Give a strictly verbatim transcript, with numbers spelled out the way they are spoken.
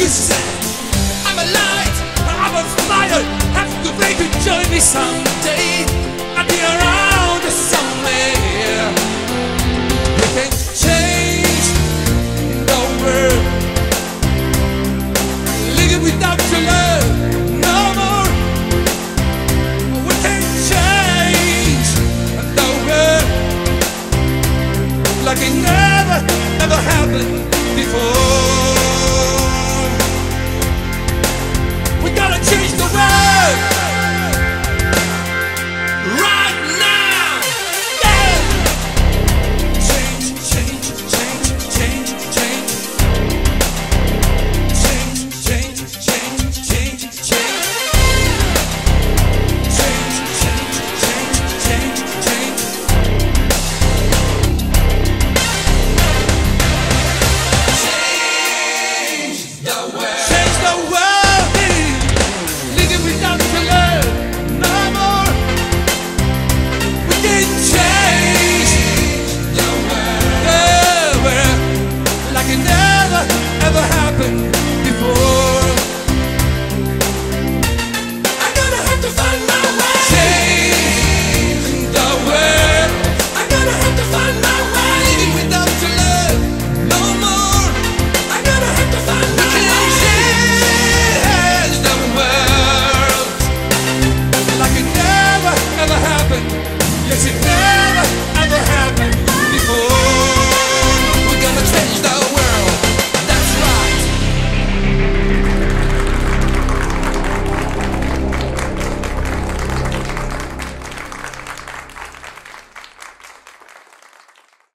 I'm a light, I'm a fire. Have to wait to join me someday. I'll be around somewhere. We can change the world. Living without your love, no more. We can change the world like it never, never happened before.